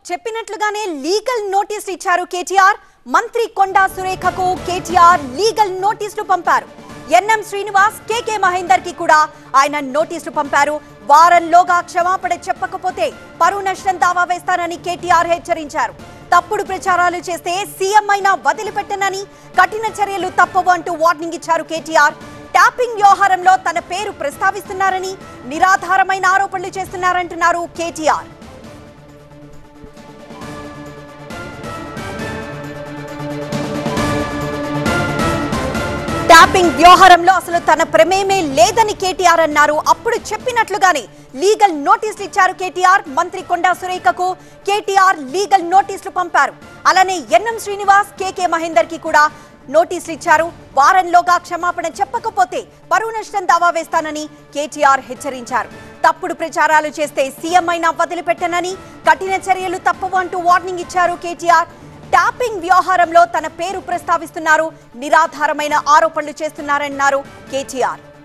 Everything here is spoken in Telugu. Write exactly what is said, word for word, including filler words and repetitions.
చెప్పినట్లుగానే లీగల్ నోటీసులు ఇచ్చారు కేటీఆర్. మంత్రి కొండా సురేఖకు కేటీఆర్ లీగల్ నోటీసులు పంపారు. ఎన్ఎం శ్రీనివాస్, కేకే మహేందర్ కి కూడా ఆయన నోటీసులు పంపారు. వారంలోగా క్షమాపణ చెప్పకపోతే పరువు నష్టం దావా వేస్తానని కేటీఆర్ హెచ్చరించారు. తప్పుడు ప్రచారాలు చేస్తే సీఎం అయినా వదిలిపెట్టనని, కఠిన చర్యలు తప్పవు అంటూ వార్నింగ్ ఇచ్చారు కేటీఆర్. ట్యాపింగ్ వ్యవహారంలో తన పేరు ప్రస్తావిస్తున్నారని, నిరాధారమైన ఆరోపణలు చేస్తున్నారంటున్నారు కేటీఆర్. ట్యాపింగ్ వ్యవహారంలో అసలు తన ప్రమేమే లేదని కేటీఆర్ అన్నారు. అప్పుడు చెప్పినట్లుగానే లీగల్ నోటీసులు ఇచ్చారు కేటీఆర్. మంత్రి కొండా సురేఖకు కేటీఆర్ లీగల్ నోటీసులు పంపారు. అలానే ఎన్ఎం శ్రీనివాస్, కేకే మహేందర్ కి కూడా నోటీసులు ఇచ్చారు. వారంలోగా క్షమాపణ చెప్పకపోతే పరువు నష్టం దావా వేస్తానని కేటీఆర్ హెచ్చరించారు. తప్పుడు ప్రచారాలు చేస్తే సీఎం అయినా వదిలిపెట్టనని, కఠిన చర్యలు తప్పవు అంటూ వార్నింగ్ ఇచ్చారు కేటీఆర్. ట్యాపింగ్ వ్యవహారంలో తన పేరు ప్రస్తావిస్తున్నారు, నిరాధారమైన ఆరోపణలు చేస్తున్నారన్నారు కేటీఆర్.